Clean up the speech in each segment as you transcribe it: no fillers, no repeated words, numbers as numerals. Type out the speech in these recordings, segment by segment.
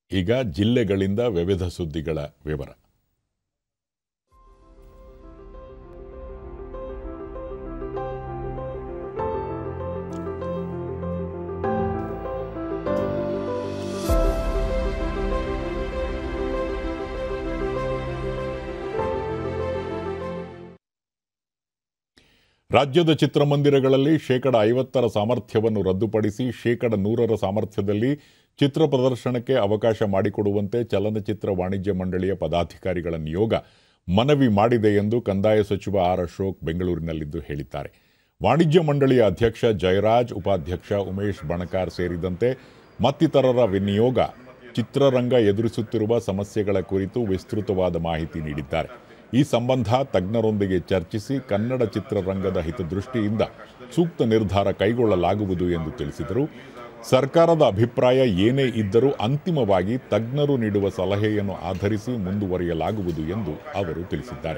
ಈಗ ಜಿಲ್ಲೆಗಳಿಂದ ವಿವಿಧ ಸುದ್ದಿಗಳ ವಿವರ. ರಾಜ್ಯದ ಚಿತ್ರಮಂದಿರಗಳಲ್ಲಿ 50% ಸಾಮರ್ಥ್ಯವನ್ನು ರದ್ದುಪಡಿಸಿ 100% ಸಾಮರ್ಥ್ಯದಲ್ಲಿ ಚಿತ್ರ ಪ್ರದರ್ಶನಕ್ಕೆ ಅವಕಾಶ ಮಾಡಿಕೊಡುವಂತೆ ಚಲನಚಿತ್ರ ವಾಣಿಜ್ಯ ಮಂಡಳಿಯ ಪದಾಧಿಕಾರಿಗಳ ನಿಯೋಗ ಮನವಿ ಮಾಡಿದೆ ಎಂದು ಕಂದಾಯ ಸಚಿವ ಆರ್ ಅಶೋಕ್ ಬೆಂಗಳೂರಿನಲ್ಲಿಂದು ಹೇಳಿದ್ದಾರೆ. ವಾಣಿಜ್ಯ ಮಂಡಳಿಯ ಅಧ್ಯಕ್ಷ ಜಯರಾಜ್, ಉಪಾಧ್ಯಕ್ಷ ಉಮೇಶ್ ಬಣಕಾರ್ ಸೇರಿದಂತೆ ಮತ್ತಿತರರ ನಿಯೋಗ ಚಿತ್ರರಂಗ ಎದುರಿಸುತ್ತಿರುವ ಸಮಸ್ಯೆಗಳ ಕುರಿತು ವಿಸ್ತೃತವಾದ ಮಾಹಿತಿ ನೀಡಿದ್ದಾರೆ. ಈ ಸಂಬಂಧ ತಜ್ಞರೊಂದಿಗೆ ಚರ್ಚಿಸಿ ಕನ್ನಡ ಚಿತ್ರರಂಗದ ಹಿತದೃಷ್ಟಿಯಿಂದ ಸೂಕ್ತ ನಿರ್ಧಾರ ಕೈಗೊಳ್ಳಲಾಗುವುದು ಎಂದು ತಿಳಿಸಿದರು. ಸರ್ಕಾರದ ಅಭಿಪ್ರಾಯ ಏನೇ ಇದ್ದರೂ ಅಂತಿಮವಾಗಿ ತಜ್ಞರು ನೀಡುವ ಸಲಹೆಯನ್ನು ಆಧರಿಸಿ ಮುಂದುವರಿಯಲಾಗುವುದು ಎಂದು ಅವರು ತಿಳಿಸಿದ್ದಾರೆ.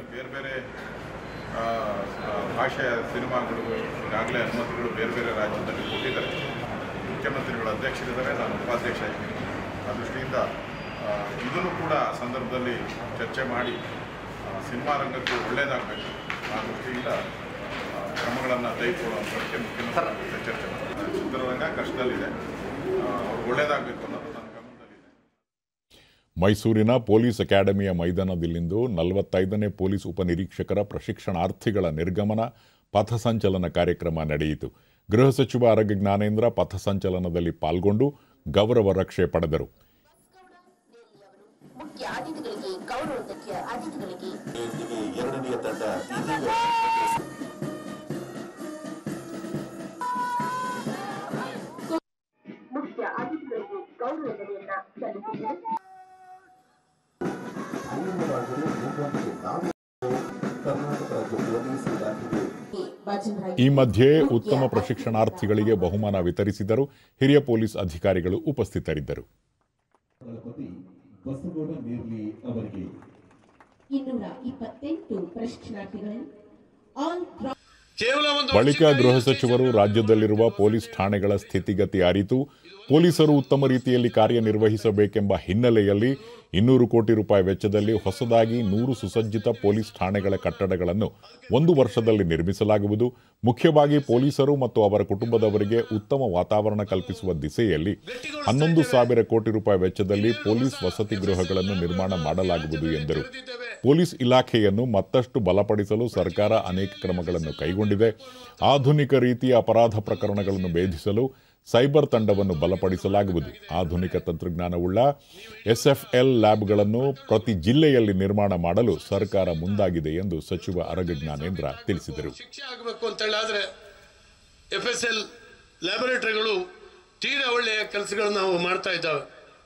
ಭಾಷೆಯ ಸಿನಿಮಾಗಳು ಈಗಾಗಲೇ ಅನುಮತಿಗಳು ಬೇರೆ ಬೇರೆ ರಾಜ್ಯದಲ್ಲಿ ಕೊಟ್ಟಿದ್ದಾರೆ. ಮುಖ್ಯಮಂತ್ರಿಗಳ ಅಧ್ಯಕ್ಷರಿದ್ದಾರೆ, ನಾನು ಉಪಾಧ್ಯಕ್ಷ ಇದ್ದೀನಿ. ಆ ದೃಷ್ಟಿಯಿಂದ ಇದನ್ನು ಕೂಡ ಸಂದರ್ಭದಲ್ಲಿ ಚರ್ಚೆ ಮಾಡಿ ಸಿನಿಮಾ ರಂಗಕ್ಕೆ ಒಳ್ಳೆಯದಾಗಬೇಕು, ಆ ದೃಷ್ಟಿಯಿಂದ ಕ್ರಮಗಳನ್ನು ತೆಗೆದುಕೊಳ್ಳುವಂಥದ್ದಕ್ಕೆ ಮುಖ್ಯಮಂತ್ರಿ ಚರ್ಚೆ ಮಾಡ್ತಾರೆ. ಚಿತ್ರರಂಗ ಕಷ್ಟದಲ್ಲಿದೆ, ಅವ್ರಿಗೆ ಒಳ್ಳೆಯದಾಗಬೇಕು ಅನ್ನೋದು ನನ್ನ ಗಮನದಲ್ಲಿದೆ. ಮೈಸೂರಿನ ಪೊಲೀಸ್ ಅಕಾಡೆಮಿಯ ಮೈದಾನದಲ್ಲಿಂದು 45ನೇ ಪೊಲೀಸ್ ಉಪನಿರೀಕ್ಷಕರ ಪ್ರಶಿಕ್ಷಣಾರ್ಥಿಗಳ ನಿರ್ಗಮನ ಪಥಸಂಚಲನ ಕಾರ್ಯಕ್ರಮ ನಡೆಯಿತು. ಗೃಹ ಸಚಿವ ಆರ್ ಜ್ಞಾನೇಂದ್ರ ಪಥಸಂಚಲನದಲ್ಲಿ ಪಾಲ್ಗೊಂಡು ಗೌರವ ರಕ್ಷೆ ಪಡೆದರು. ಈ ಮಧ್ಯೆ ಉತ್ತಮ ಪ್ರಶಿಕ್ಷಣಾರ್ಥಿಗಳಿಗೆ ಬಹುಮಾನ ವಿತರಿಸಿದರು. ಹಿರಿಯ ಪೊಲೀಸ್ ಅಧಿಕಾರಿಗಳು ಉಪಸ್ಥಿತರಿದ್ದರು. ಬಳಿಕ ಗೃಹ ಸಚಿವರು ರಾಜ್ಯದಲ್ಲಿರುವ ಪೊಲೀಸ್ ಠಾಣೆಗಳ ಸ್ಥಿತಿಗತಿ ಅರಿತು ಪೊಲೀಸರು ಉತ್ತಮ ರೀತಿಯಲ್ಲಿ ಕಾರ್ಯನಿರ್ವಹಿಸಬೇಕೆಂಬ ಹಿನ್ನೆಲೆಯಲ್ಲಿ 200 ಕೋಟಿ ರೂಪಾಯಿ ವೆಚ್ಚದಲ್ಲಿ ಹೊಸದಾಗಿ 100 ಸುಸಜ್ಜಿತ ಪೊಲೀಸ್ ಠಾಣೆಗಳ ಕಟ್ಟಡಗಳನ್ನು 1 ವರ್ಷದಲ್ಲಿ ನಿರ್ಮಿಸಲಾಗುವುದು. ಮುಖ್ಯವಾಗಿ ಪೊಲೀಸರು ಮತ್ತು ಅವರ ಕುಟುಂಬದವರಿಗೆ ಉತ್ತಮ ವಾತಾವರಣ ಕಲ್ಪಿಸುವ ದಿಸೆಯಲ್ಲಿ 11,000 ಕೋಟಿ ರೂಪಾಯಿ ವೆಚ್ಚದಲ್ಲಿ ಪೊಲೀಸ್ ವಸತಿ ಗೃಹಗಳನ್ನು ನಿರ್ಮಾಣ ಮಾಡಲಾಗುವುದು ಎಂದರು. ಪೊಲೀಸ್ ಇಲಾಖೆಯನ್ನು ಮತ್ತಷ್ಟು ಬಲಪಡಿಸಲು ಸರ್ಕಾರ ಅನೇಕ ಕ್ರಮಗಳನ್ನು ಕೈಗೊಂಡಿದೆ. ಆಧುನಿಕ ರೀತಿಯ ಅಪರಾಧ ಪ್ರಕರಣಗಳನ್ನು ಭೇದಿಸಲು ಸೈಬರ್ ತಂಡವನ್ನು ಬಲಪಡಿಸಲಾಗುವುದು. ಆಧುನಿಕ ತಂತ್ರಜ್ಞಾನವುಳ್ಳ SFL ಲ್ಯಾಬ್ಗಳನ್ನು ಪ್ರತಿ ಜಿಲ್ಲೆಯಲ್ಲಿ ನಿರ್ಮಾಣ ಮಾಡಲು ಸರ್ಕಾರ ಮುಂದಾಗಿದೆ ಎಂದು ಸಚಿವ ಆರ್ ಜ್ಞಾನೇಂದ್ರ ತಿಳಿಸಿದರು. FSL ಲ್ಯಾಬೊರೇಟರಿಗಳು ತೀರಾ ಒಳ್ಳೆಯ ಕೆಲಸಗಳನ್ನು ನಾವು ಮಾಡ್ತಾ ಇದ್ದಾವೆ.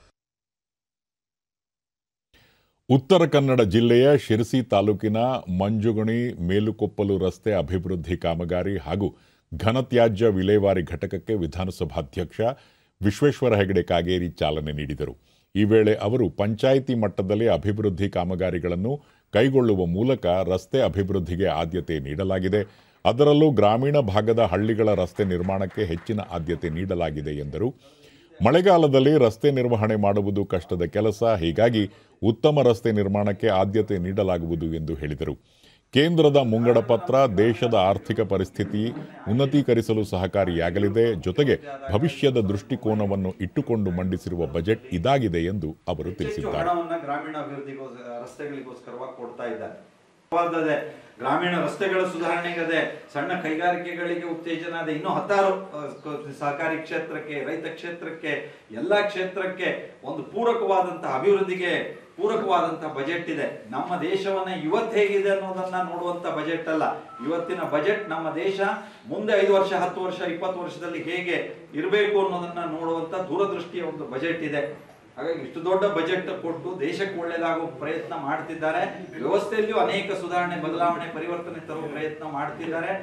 ಉತ್ತರ ಕನ್ನಡ ಜಿಲ್ಲೆಯ ಶಿರಸಿ ತಾಲೂಕಿನ ಮಂಜುಗಣಿ ಮೇಲುಕೊಪ್ಪಲು ರಸ್ತೆ ಅಭಿವೃದ್ಧಿ ಕಾಮಗಾರಿ ಹಾಗೂ ಘನತ್ಯಾಜ್ಯ ವಿಲೇವಾರಿ ಘಟಕಕ್ಕೆ ವಿಧಾನಸಭಾಧ್ಯಕ್ಷ ವಿಶ್ವೇಶ್ವರ ಹೆಗಡೆ ಕಾಗೇರಿ ಚಾಲನೆ ನೀಡಿದರು. ಈ ವೇಳೆ ಅವರು ಪಂಚಾಯಿತಿ ಮಟ್ಟದಲ್ಲಿ ಅಭಿವೃದ್ಧಿ ಕಾಮಗಾರಿಗಳನ್ನು ಕೈಗೊಳ್ಳುವ ಮೂಲಕ ರಸ್ತೆ ಅಭಿವೃದ್ಧಿಗೆ ಆದ್ಯತೆ ನೀಡಲಾಗಿದೆ. ಅದರಲ್ಲೂ ಗ್ರಾಮೀಣ ಭಾಗದ ಹಳ್ಳಿಗಳ ರಸ್ತೆ ನಿರ್ಮಾಣಕ್ಕೆ ಹೆಚ್ಚಿನ ಆದ್ಯತೆ ನೀಡಲಾಗಿದೆ ಎಂದರು. ಮಳೆಗಾಲದಲ್ಲಿ ರಸ್ತೆ ನಿರ್ವಹಣೆ ಮಾಡುವುದು ಕಷ್ಟದ ಕೆಲಸ, ಹೀಗಾಗಿ ಉತ್ತಮ ರಸ್ತೆ ನಿರ್ಮಾಣಕ್ಕೆ ಆದ್ಯತೆ ನೀಡಲಾಗುವುದು ಎಂದು ಹೇಳಿದರು. ಕೇಂದ್ರದ ಮುಂಗಡ ಪತ್ರ ದೇಶದ ಆರ್ಥಿಕ ಪರಿಸ್ಥಿತಿ ಉನ್ನತೀಕರಿಸಲು ಸಹಕಾರಿಯಾಗಲಿದೆ. ಜೊತೆಗೆ ಭವಿಷ್ಯದ ದೃಷ್ಟಿಕೋನವನ್ನು ಇಟ್ಟುಕೊಂಡು ಮಂಡಿಸಿರುವ ಬಜೆಟ್ ಇದಾಗಿದೆ ಎಂದು ಅವರು ತಿಳಿಸಿದ್ದಾರೆ. ಗ್ರಾಮೀಣ ಅಭಿವೃದ್ಧಿಗೋಸ್ಕರ ರಸ್ತೆಗಳಿಗೋಸ್ಕರವಾಗಿ ಕೊಡ್ತಾ ಇದ್ದಾರೆ. ಗ್ರಾಮೀಣ ರಸ್ತೆಗಳ ಸುಧಾರಣೆಗೆ, ಸಣ್ಣ ಕೈಗಾರಿಕೆಗಳಿಗೆ ಉತ್ತೇಜನ ಇದೆ. ಇನ್ನೂ 16 ಸಹಕಾರಿ ಕ್ಷೇತ್ರಕ್ಕೆ, ರೈತ ಕ್ಷೇತ್ರಕ್ಕೆ, ಎಲ್ಲ ಕ್ಷೇತ್ರಕ್ಕೆ ಒಂದು ಪೂರಕವಾದಂತಹ ಅಭಿವೃದ್ಧಿಗೆ ಪೂರಕವಾದಂತಹ ಬಜೆಟ್ ಇದೆ. ನಮ್ಮ ದೇಶವನ್ನ ಇವತ್ತು ಹೇಗಿದೆ ಅನ್ನೋದನ್ನ ನೋಡುವಂತ ಬಜೆಟ್ ಅಲ್ಲ. ಇವತ್ತಿನ ಬಜೆಟ್ ನಮ್ಮ ದೇಶ ಮುಂದೆ 5 ವರ್ಷ, 10 ವರ್ಷ, 20 ವರ್ಷದಲ್ಲಿ ಹೇಗೆ ಇರಬೇಕು ಅನ್ನೋದನ್ನ ನೋಡುವಂತ ದೂರದೃಷ್ಟಿಯ ಒಂದು ಬಜೆಟ್ ಇದೆ. ಹಾಗಾಗಿ ಇಷ್ಟು ದೊಡ್ಡ ಬಜೆಟ್ ಕೊಟ್ಟು ದೇಶಕ್ಕೆ ಒಳ್ಳೆಯದಾಗುವ ಪ್ರಯತ್ನ ಮಾಡ್ತಿದ್ದಾರೆ. ವ್ಯವಸ್ಥೆಯಲ್ಲಿಯೂ ಅನೇಕ ಸುಧಾರಣೆ, ಬದಲಾವಣೆ, ಪರಿವರ್ತನೆ ತರುವ ಪ್ರಯತ್ನ ಮಾಡ್ತಿದ್ದಾರೆ.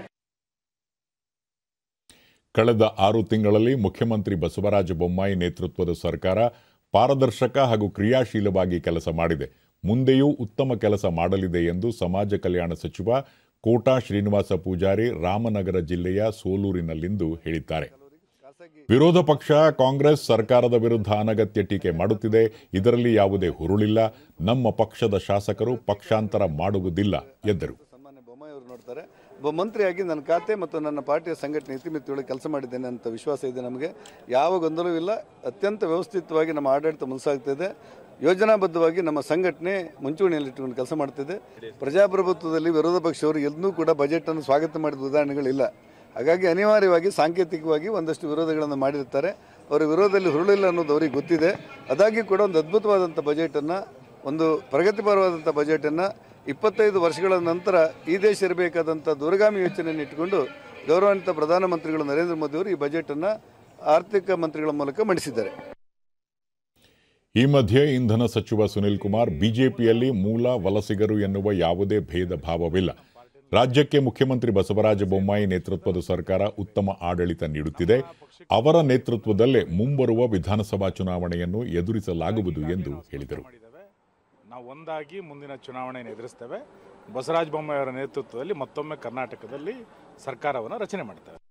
ಕಳೆದ 6 ತಿಂಗಳಲ್ಲಿ ಮುಖ್ಯಮಂತ್ರಿ ಬಸವರಾಜ ಬೊಮ್ಮಾಯಿ ನೇತೃತ್ವದ ಸರ್ಕಾರ ಪಾರದರ್ಶಕ ಹಾಗೂ ಕ್ರಿಯಾಶೀಲವಾಗಿ ಕೆಲಸ ಮಾಡಿದೆ. ಮುಂದೆಯೂ ಉತ್ತಮ ಕೆಲಸ ಮಾಡಲಿದೆ ಎಂದು ಸಮಾಜ ಕಲ್ಯಾಣ ಸಚಿವ ಕೋಟಾ ಶ್ರೀನಿವಾಸ ಪೂಜಾರಿ ರಾಮನಗರ ಜಿಲ್ಲೆಯ ಸೋಲೂರಿನಲ್ಲಿಂದು ಹೇಳಿದ್ದಾರೆ. ವಿರೋಧ ಪಕ್ಷ ಕಾಂಗ್ರೆಸ್ ಸರ್ಕಾರದ ವಿರುದ್ಧ ಅನಗತ್ಯ ಟೀಕೆ ಮಾಡುತ್ತಿದೆ. ಇದರಲ್ಲಿ ಯಾವುದೇ ಹುರುಳಿಲ್ಲ. ನಮ್ಮ ಪಕ್ಷದ ಶಾಸಕರು ಪಕ್ಷಾಂತರ ಮಾಡುವುದಿಲ್ಲ ಎಂದರು. ಸನ್ಮಾನ್ಯ ಬೊಮ್ಮಾಯಿ ಅವರು ನೋಡ್ತಾರೆ, ಒಬ್ಬ ಮಂತ್ರಿಯಾಗಿ ನನ್ನ ಖಾತೆ ಮತ್ತು ನನ್ನ ಪಾರ್ಟಿಯ ಸಂಘಟನೆ ಇತಿಮಿತಿಯೊಳಗೆ ಕೆಲಸ ಮಾಡಿದ್ದೇನೆ ಅಂತ ವಿಶ್ವಾಸ ಇದೆ. ನಮಗೆ ಯಾವ ಗೊಂದಲವಿಲ್ಲ. ಅತ್ಯಂತ ವ್ಯವಸ್ಥಿತವಾಗಿ ನಮ್ಮ ಆಡಳಿತ ಮುಂಸಾಗ್ತಿದೆ. ಯೋಜನಾಬದ್ಧವಾಗಿ ನಮ್ಮ ಸಂಘಟನೆ ಮುಂಚೂಣಿಯಲ್ಲಿಟ್ಟುಕೊಂಡು ಕೆಲಸ ಮಾಡ್ತಿದೆ. ಪ್ರಜಾಪ್ರಭುತ್ವದಲ್ಲಿ ವಿರೋಧ ಪಕ್ಷವರು ಎಲ್ಲೂ ಕೂಡ ಬಜೆಟನ್ನು ಸ್ವಾಗತ ಮಾಡಿದ ಉದಾಹರಣೆಗಳಿಲ್ಲ. ಹಾಗಾಗಿ ಅನಿವಾರ್ಯವಾಗಿ ಸಾಂಕೇತಿಕವಾಗಿ ಒಂದಷ್ಟು ವಿರೋಧಗಳನ್ನು ಮಾಡಿರ್ತಾರೆ. ಅವರ ವಿರೋಧದಲ್ಲಿ ಹುರುಳಿಲ್ಲ ಅನ್ನೋದು ಅವರಿಗೆ ಗೊತ್ತಿದೆ. ಅದಾಗಿ ಕೂಡ ಒಂದು ಅದ್ಭುತವಾದಂಥ ಬಜೆಟನ್ನು, ಒಂದು ಪ್ರಗತಿಪರವಾದಂಥ ಬಜೆಟನ್ನು 25 ವರ್ಷಗಳ ನಂತರ ಈ ದೇಶ ಇರಬೇಕಾದಂಥ ದೂರಗಾಮಿ ಯೋಚನೆಯನ್ನು ಇಟ್ಟುಕೊಂಡು ಗೌರವಾನ್ವಿತ ಪ್ರಧಾನಮಂತ್ರಿಗಳು ನರೇಂದ್ರ ಮೋದಿ ಅವರು ಈ ಬಜೆಟನ್ನು ಆರ್ಥಿಕ ಮಂತ್ರಿಗಳ ಮೂಲಕ ಮಂಡಿಸಿದ್ದಾರೆ. ಈ ಮಧ್ಯೆ ಇಂಧನ ಸಚಿವ ಸುನಿಲ್ ಕುಮಾರ್, ಬಿಜೆಪಿಯಲ್ಲಿ ಮೂಲ ವಲಸಿಗರು ಎನ್ನುವ ಯಾವುದೇ ಭೇದ ಭಾವವಿಲ್ಲ. ರಾಜ್ಯಕ್ಕೆ ಮುಖ್ಯಮಂತ್ರಿ ಬಸವರಾಜ ಬೊಮ್ಮಾಯಿ ನೇತೃತ್ವದ ಸರ್ಕಾರ ಉತ್ತಮ ಆಡಳಿತ ನೀಡುತ್ತಿದೆ. ಅವರ ನೇತೃತ್ವದಲ್ಲೇ ಮುಂಬರುವ ವಿಧಾನಸಭಾ ಚುನಾವಣೆಯನ್ನು ಎದುರಿಸಲಾಗುವುದು ಎಂದು ಹೇಳಿದರು. ನಾವು ಒಂದಾಗಿ ಮುಂದಿನ ಚುನಾವಣೆಯನ್ನು ಎದುರಿಸ್ತೇವೆ. ಬಸವರಾಜ ಬೊಮ್ಮಾಯಿ ಅವರ ನೇತೃತ್ವದಲ್ಲಿ ಮತ್ತೊಮ್ಮೆ ಕರ್ನಾಟಕದಲ್ಲಿ ಸರ್ಕಾರವನ್ನು ರಚನೆ ಮಾಡ್ತೇವೆ.